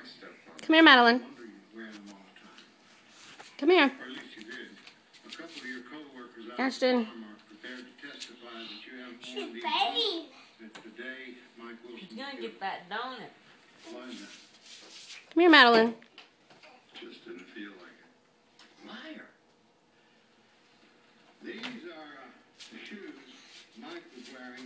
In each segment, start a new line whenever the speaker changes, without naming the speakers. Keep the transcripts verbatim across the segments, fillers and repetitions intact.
Come here, Madalen. Come here. Ashton.
She's baby.
She's gonna get that donut.
Come here, Madalen.
Just didn't feel like it. Liar. These are uh, the shoes Mike was wearing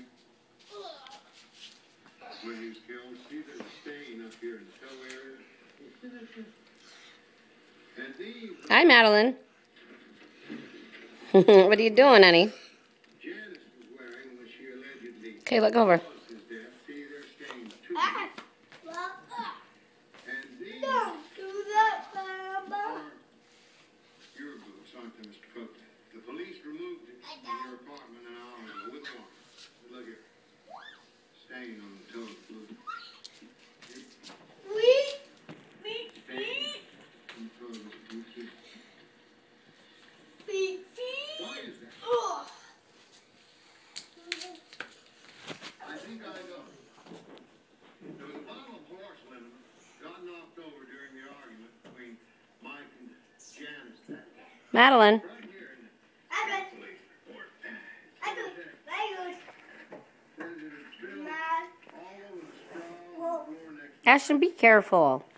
when he was killed. See, there's a stain up here in the toe area. And these.
Hi, Madalen. What are you doing, honey?
Janice was wearing when she allegedly.
Okay, look over.
His death. See, there's stains too.
Ah, well, ah.
And these.
Don't do that, Mama.
Your boots, aren't they, Mister Cook? The police removed it from your apartment an hour ago with one. Look here. Stain on the toe of the boot.
We, we,
Stain on the toe of the boot.
we,
Why is that?
oh.
I think I know. There was a bottle of horse liniment got knocked over during the argument between Mike and Janice that day.
Madalen.
Right here in the
I bet.
police report.
I do. Very good.
Says it had spilled
Mad.
all over the straw on the floor next to
Ashton, be careful.